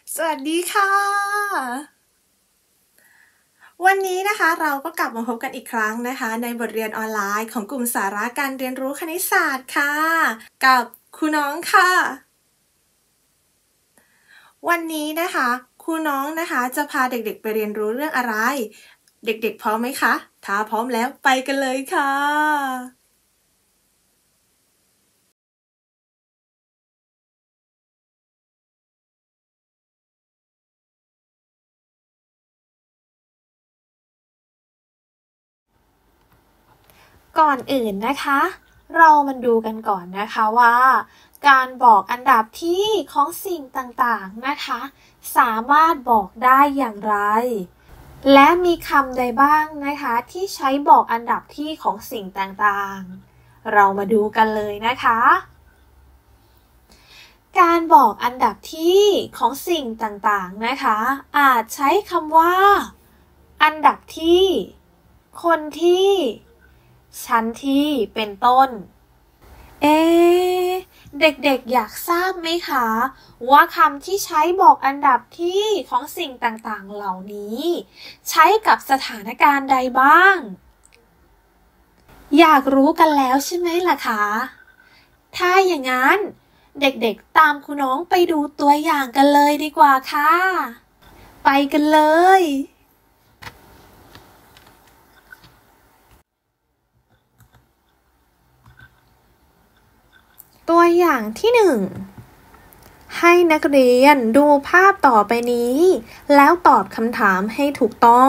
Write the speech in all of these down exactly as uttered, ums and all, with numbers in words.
สวัสดีค่ะ วันนี้นะคะเราก็กลับมาพบกันอีกครั้งนะคะในบทเรียนออนไลน์ของกลุ่มสาระการเรียนรู้คณิตศาสตร์ค่ะกับครูน้องค่ะ วันนี้นะคะครูน้องนะคะจะพาเด็กๆไปเรียนรู้เรื่องอะไร เด็กๆพร้อมไหมคะ ถ้าพร้อมแล้วไปกันเลยค่ะก่อนอื่นนะคะ เรามาดูกันก่อนนะคะว่า การบอกอันดับที่ของสิ่งต่างๆนะคะ สามารถบอกได้อย่างไร และมีคำใดบ้างนะคะที่ใช้บอกอันดับที่ของสิ่งต่างๆ เรามาดูกันเลยนะคะ การบอกอันดับที่ของสิ่งต่างๆนะคะ อาจใช้คำว่า อันดับที่ คนที่ชั้นที่เป็นต้น เอ๊ะ เด็กๆ อยากทราบไหมคะ ว่าคำที่ใช้บอกอันดับที่ของสิ่งต่างๆ เหล่านี้ ใช้กับสถานการณ์ใดบ้าง อยากรู้กันแล้วใช่ไหมล่ะคะ ถ้าอย่างนั้น เด็กๆ ตามครูน้องไปดูตัวอย่างกันเลยดีกว่าค่ะ ไปกันเลยตัวอย่างที่หนึ่ง ให้นักเรียนดูภาพต่อไปนี้ แล้วตอบคำถามให้ถูกต้อง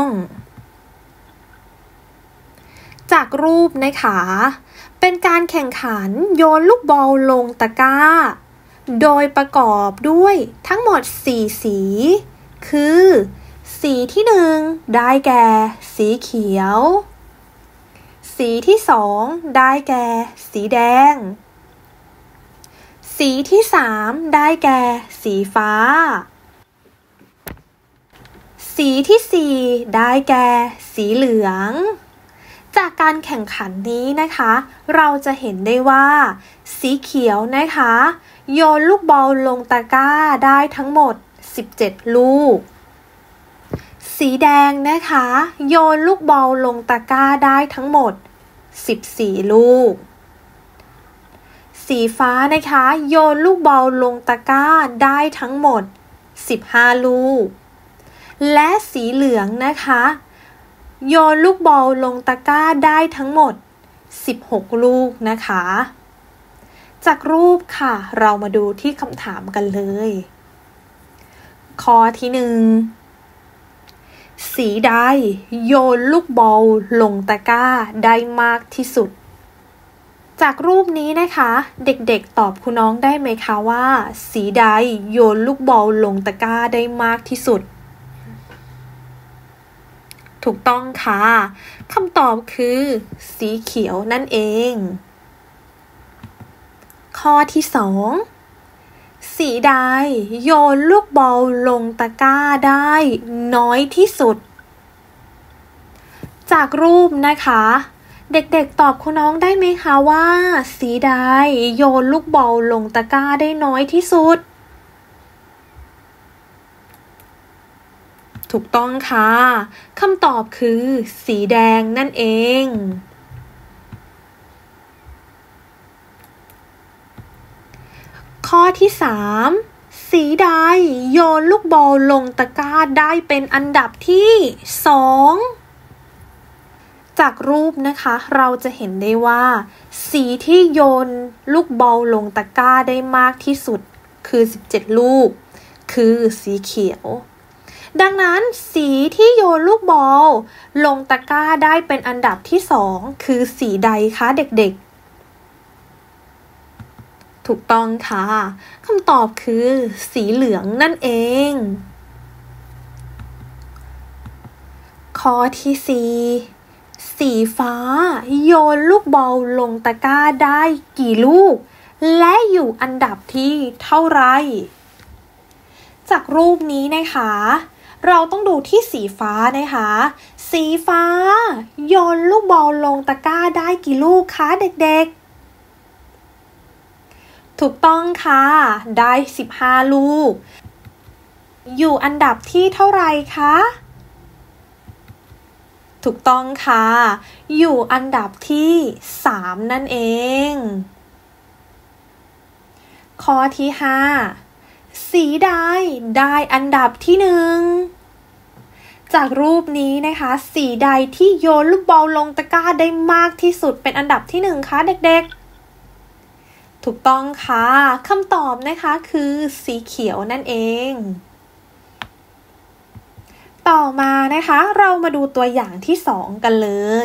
จากรูปนะคะ เป็นการแข่งขันโยนลูกบอลลงตะกร้า โดยประกอบด้วยทั้งหมดสี่สี คือ สีที่หนึ่งได้แก่สีเขียว สีที่สองได้แก่สีแดง สีที่สามได้แก่สีฟ้า สีที่สี่ได้แก่สีเหลือง จากการแข่งขันนี้นะคะ เราจะเห็นได้ว่า สีเขียวนะคะ โยนลูกบอลลงตะกร้าได้ทั้งหมดสิบเจ็ดลูก สีแดงนะคะโยนลูกบอลลงตะกร้าได้ทั้งหมดสิบสี่ลูก สีฟ้านะคะโยนลูกบอลลงตะกร้าได้ทั้งหมดสิบห้าลูก และสีเหลืองนะคะโยนลูกบอลลงตะกร้าได้ทั้งหมดสิบหกลูกนะคะ จากรูปค่ะเรามาดูที่คำถามกันเลย ข้อที่หนึ่ง สีใดโยนลูกบอลลงตะกร้าได้มากที่สุด จากรูปนี้นะคะเด็กๆตอบครูน้องได้ไหมคะว่า สีใดโยนลูกบอลลงตะกร้าได้มากที่สุด ถูกต้องค่ะคำตอบคือสีเขียวนั่นเอง ข้อที่สองสีใดโยนลูกบอลลงตะกร้าได้น้อยที่สุด จากรูปนะคะเด็กๆตอบครูน้องได้ไหมคะว่า สีใดโยนลูกบอลลงตะกร้าได้น้อยที่สุด ถูกต้องค่ะคำตอบคือสีแดงนั่นเอง ข้อที่สามสีใดโยนลูกบอลลงตะกร้าได้เป็นอันดับที่สองจากรูปนะคะเราจะเห็นได้ว่า สีที่โยนลูกบอลลงตะกร้าได้มากที่สุดคือสิบเจ็ดลูกคือสีเขียวดังนั้นสีที่โยนลูกบอลลงตะกร้าได้เป็นอันดับที่สองคือสีใดคะเด็กๆถูกต้องค่ะคำตอบคือสีเหลืองนั่นเองข้อที่สี่สีฟ้าโยนลูกบอลลงตะกร้าได้กี่ลูกและอยู่อันดับที่เท่าไรจากรูปนี้นะคะเราต้องดูที่สีฟ้านะคะสีฟ้าโยนลูกบอลลงตะกร้าได้กี่ลูกคะเด็กๆถูกต้องค่ะได้สิบห้าลูกอยู่อันดับที่เท่าไหร่คะถูกต้องค่ะอยู่อันดับที่สามนั่นเองข้อที่ห้าสีใดได้อันดับที่หนึ่งจากรูปนี้นะคะสีใดที่โยนลูกบอลลงตะกร้าได้มากที่สุดเป็นอันดับที่หนึ่งคะเด็กๆถูกต้องค่ะคำตอบนะคะคือสีเขียวนั่นเองต่อมานะคะเรามาดูตัวอย่างที่สองกันเลย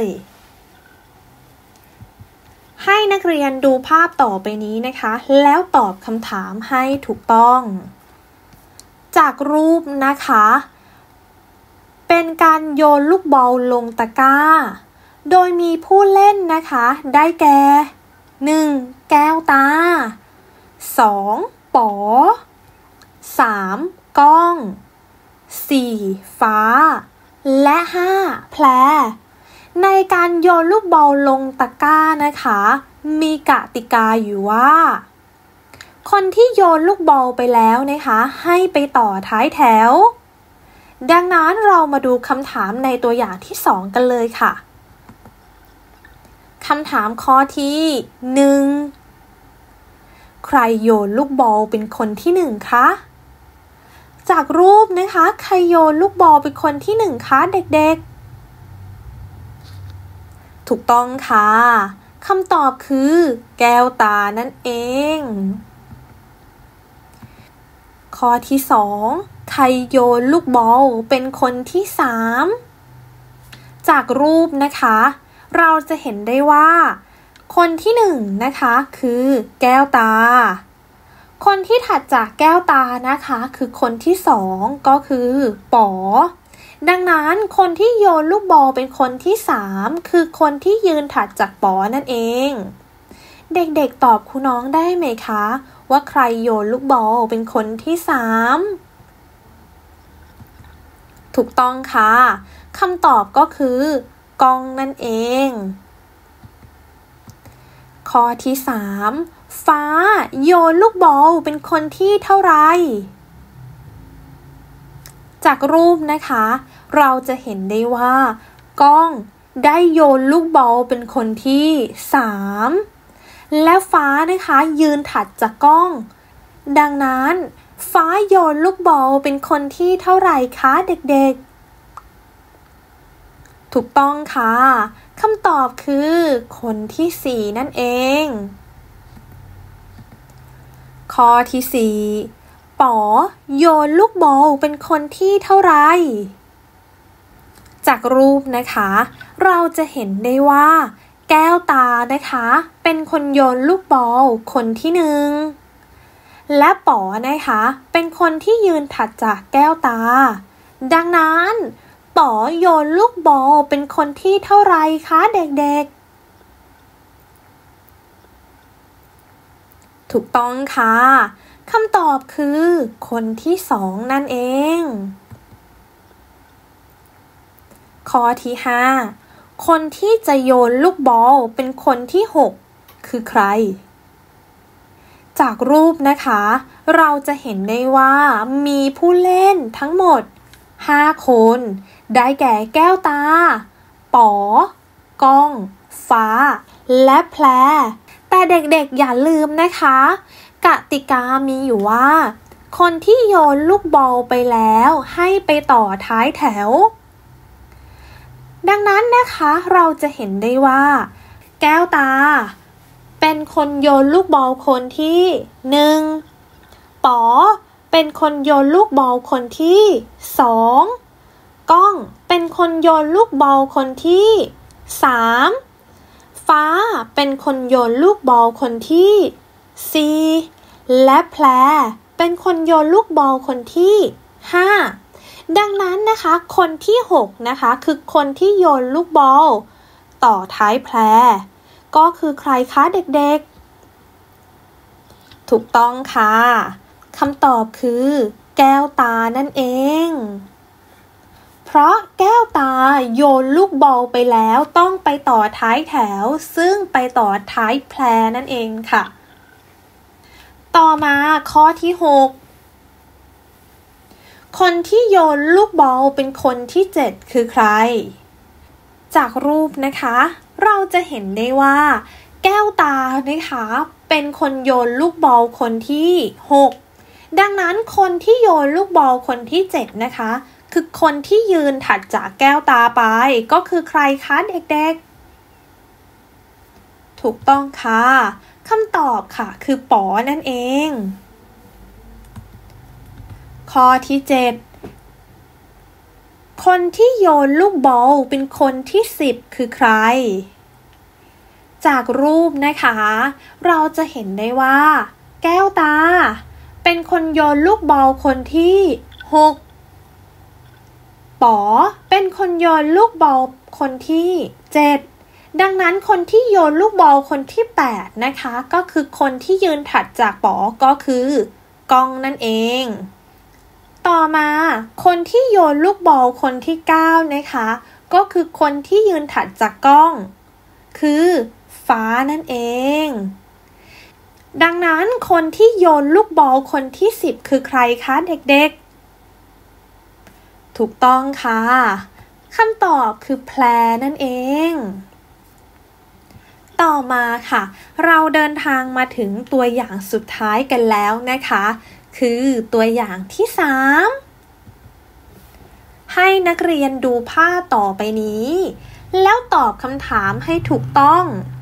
ให้นักเรียนดูภาพต่อไปนี้นะคะแล้วตอบคำถามให้ถูกต้องจากรูปนะคะเป็นการโยนลูกบอลลงตะกร้าโดยมีผู้เล่นนะคะได้แก่หนึ่งแก้วตาสองป๋อสามก้องสี่ฟ้าและห้าแพรในการโยนลูกบอลลงตะกร้านะคะมีกติกาอยู่ว่าคนที่โยนลูกบอลไปแล้วนะคะให้ไปต่อท้ายแถวดังนั้นเรามาดูคำถามในตัวอย่างที่สองกันเลยค่ะคำถามข้อที่หนึ่งใครโยนลูกบอลเป็นคนที่หนึ่งคะจากรูปนะคะใครโยนลูกบอลเป็นคนที่หนึ่งคะเด็กๆถูกต้องค่ะคำตอบคือแก้วตานั่นเองข้อที่สองใครโยนลูกบอลเป็นคนที่สามจากรูปนะคะเราจะเห็นได้ว่าคนที่หนึ่งนะคะคือแก้วตาคนที่ถัดจากแก้วตานะคะคือคนที่สองก็คือป๋อดังนั้นคนที่โยนลูกบอลเป็นคนที่สามคือคนที่ยืนถัดจากป๋อนั่นเองเด็กๆตอบครูน้องได้ไหมคะว่าใครโยนลูกบอลเป็นคนที่สามถูกต้องค่ะคำตอบก็คือกองนั่นเองข้อที่สามฟ้าโยนลูกบอลเป็นคนที่เท่าไหร่จากรูปนะคะเราจะเห็นได้ว่าก้องได้โยนลูกบอลเป็นคนที่สามและฟ้านะคะยืนถัดจากก้องดังนั้นฟ้าโยนลูกบอลเป็นคนที่เท่าไหร่คะเด็กๆถูกต้องค่ะคำตอบคือคนที่สี่นั่นเองข้อที่สี่ป๋อโยนลูกบอลเป็นคนที่เท่าไหร่จากรูปนะคะเราจะเห็นได้ว่าแก้วตานะคะเป็นคนโยนลูกบอลคนที่หนึ่งและป๋อนะคะเป็นคนที่ยืนถัดจากแก้วตาดังนั้นป๋อโยนลูกบอลเป็นคนที่เท่าไหร่คะเด็กๆถูกต้องค่ะคำตอบคือคนที่สองนั่นเองข้อที่ห้าคนที่จะโยนลูกบอลเป็นคนที่หกคือใครจากรูปนะคะเราจะเห็นได้ว่ามีผู้เล่นทั้งหมดห้าคนได้แก่แก้วตาป๋อก้องฟ้าและแพรแต่เด็กๆอย่าลืมนะคะกติกามีอยู่ว่าคนที่โยนลูกบอลไปแล้วให้ไปต่อท้ายแถวดังนั้นนะคะเราจะเห็นได้ว่าแก้วตาเป็นคนโยนลูกบอลคนที่หนึ่งป๋อเป็นคนโยนลูกบอลคนที่สองก้องเป็นคนโยนลูกบอลคนที่สามฟ้าเป็นคนโยนลูกบอลคนที่สี่และแพรเป็นคนโยนลูกบอลคนที่ห้าดังนั้นนะคะคนที่หกนะคะคือคนที่โยนลูกบอลต่อท้ายแพรก็คือใครคะเด็กๆถูกต้องค่ะคำตอบคือแก้วตานั่นเองเพราะแก้วตาโยนลูกบอลไปแล้วต้องไปต่อท้ายแถวซึ่งไปต่อท้ายแพรนั่นเองค่ะต่อมาข้อที่หกคนที่โยนลูกบอลเป็นคนที่เจ็ดคือใครจากรูปนะคะเราจะเห็นได้ว่าแก้วตานะคะเป็นคนโยนลูกบอลคนที่หกดังนั้นคนที่โยนลูกบอลคนที่เจ็ดนะคะคือคนที่ยืนถัดจากแก้วตาไปก็คือใครคะเด็กๆถูกต้องค่ะคำตอบค่ะคือป๋อนั่นเองข้อที่เจ็ดคนที่โยนลูกบอลเป็นคนที่สิบคือใครจากรูปนะคะเราจะเห็นได้ว่าแก้วตาเป็นคนโยนลูกบอลคนที่หกป๋อเป็นคนโยนลูกบอลคนที่เจ็ดดังนั้นคนที่โยนลูกบอลคนที่แปดนะคะก็คือคนที่ยืนถัดจากป๋อก็คือกองนั่นเองต่อมาคนที่โยนลูกบอลคนที่เก้านะคะก็คือคนที่ยืนถัดจากกล้องคือฟ้านั่นเองดังนั้นคนที่โยนลูกบอลคนที่สิบคือใครคะเด็กๆถูกต้องค่ะคำตอบคือแพรนั่นเองต่อมาค่ะเราเดินทางมาถึงตัวอย่างสุดท้ายกันแล้วนะคะคือตัวอย่างที่สามให้นักเรียนดูภาพต่อไปนี้แล้วตอบคำถามให้ถูกต้อง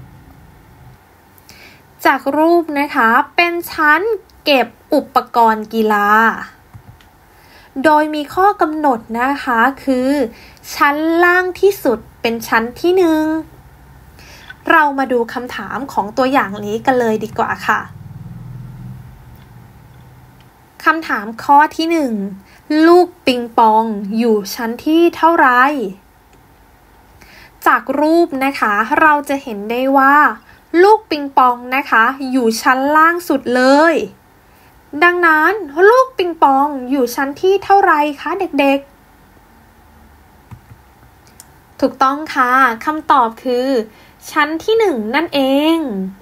จากรูปนะคะเป็นชั้นเก็บอุปกรณ์กีฬาโดยมีข้อกำหนดนะคะคือชั้นล่างที่สุดเป็นชั้นที่หนึ่งเรามาดูคำถามของตัวอย่างนี้กันเลยดีกว่าค่ะคำถามข้อที่หนึ่งลูกปิงปองอยู่ชั้นที่เท่าไรจากรูปนะคะเราจะเห็นได้ว่าลูกปิงปองนะคะอยู่ชั้นล่างสุดเลยดังนั้นลูกปิงปองอยู่ชั้นที่เท่าไรคะเด็กๆถูกต้องค่ะคำตอบคือชั้นที่หนึ่งนั่นเอง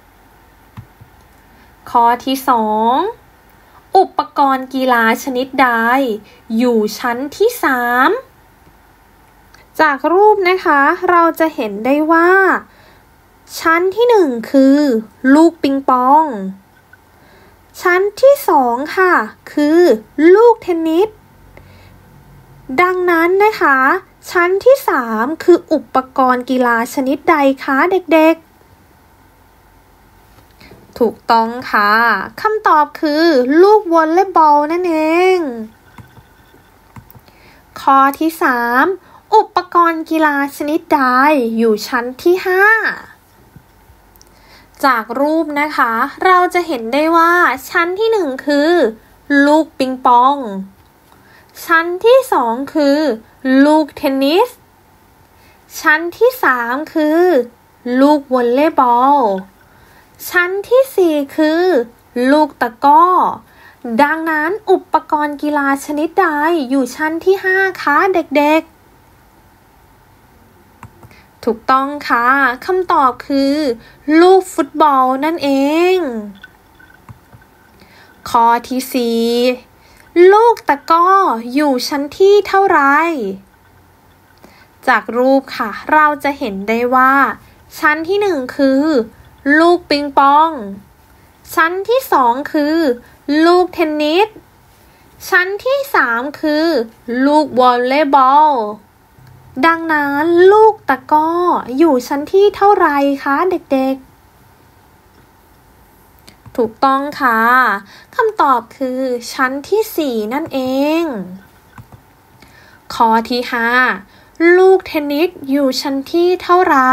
ข้อที่สองอุปกรณ์กีฬาชนิดใดอยู่ชั้นที่สามจากรูปนะคะเราจะเห็นได้ว่าชั้นที่หนึ่งคือลูกปิงปองชั้นที่สองค่ะคือลูกเทนนิสดังนั้นนะคะชั้นที่สามคืออุปกรณ์กีฬาชนิดใดคะเด็กๆถูกต้องค่ะคำตอบคือลูกวอลเลย์บอลนั่นเองข้อที่สามอุปกรณ์กีฬาชนิดใดอยู่ชั้นที่ห้าจากรูปนะคะเราจะเห็นได้ว่าชั้นที่หนึ่งคือลูกปิงปองชั้นที่สองคือลูกเทนนิสชั้นที่สามคือลูกวอลเลย์บอลชั้นที่สี่คือลูกตะกร้อดังนั้นอุปกรณ์กีฬาชนิดใดอยู่ชั้นที่ห้าคะเด็กๆถูกต้องค่ะคำตอบคือลูกฟุตบอลนั่นเองข้อที่สี่ลูกตะกร้ออยู่ชั้นที่เท่าไรจากรูปค่ะเราจะเห็นได้ว่าชั้นที่หนึ่งคือลูกปิงปองชั้นที่สองคือลูกเทนนิสชั้นที่สามคือลูกวอลเลย์บอลดังนั้นลูกตะกร้ออยู่ชั้นที่เท่าไรคะเด็กๆถูกต้องค่ะคำตอบคือชั้นที่สี่นั่นเองข้อที่ห้าลูกเทนนิสอยู่ชั้นที่เท่าไร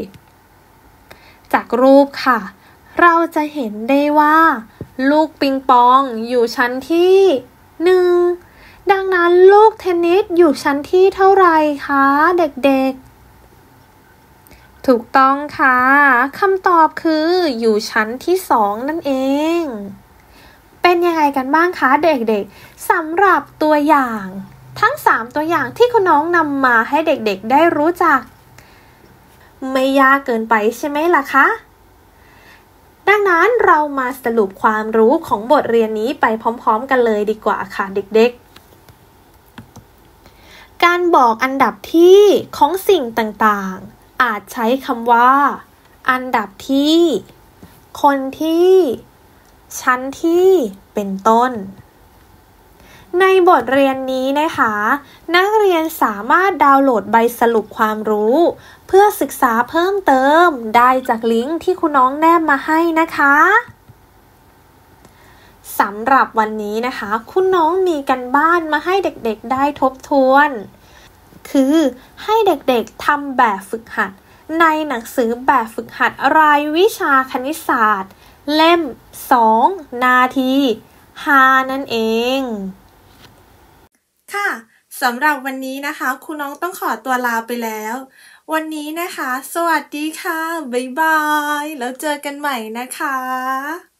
จากรูปค่ะเราจะเห็นได้ว่าลูกปิงปองอยู่ชั้นที่หนึ่งดังนั้นลูกเทนนิสอยู่ชั้นที่เท่าไรคะเด็กๆถูกต้องค่ะคำตอบคืออยู่ชั้นที่สองนั่นเองเป็นยังไงกันบ้างคะเด็กๆสำหรับตัวอย่างทั้งสามตัวอย่างที่คุณน้องนำมาให้เด็กๆได้รู้จักไม่ยากเกินไปใช่ไหมล่ะคะดังนั้นเรามาสรุปความรู้ของบทเรียนนี้ไปพร้อมๆกันเลยดีกว่าค่ะเด็กๆการบอกอันดับที่ของสิ่งต่างๆอาจใช้คำว่าอันดับที่คนที่ชั้นที่เป็นต้นในบทเรียนนี้นะคะนักเรียนสามารถดาวน์โหลดใบสรุปความรู้เพื่อศึกษาเพิ่มเติมได้จากลิงก์ที่คุณน้องแนบมาให้นะคะสำหรับวันนี้นะคะคุณน้องมีกันบ้านมาให้เด็กๆได้ทบทวนคือให้เด็กๆทำแบบฝึกหัดในหนังสือแบบฝึกหัดรายวิชาคณิตศาสตร์เล่มสองนาทีห้านั่นเองค่ะสำหรับวันนี้นะคะครูน้องต้องขอตัวลาไปแล้ววันนี้นะคะสวัสดีค่ะบ๊ายบายแล้วเจอกันใหม่นะคะ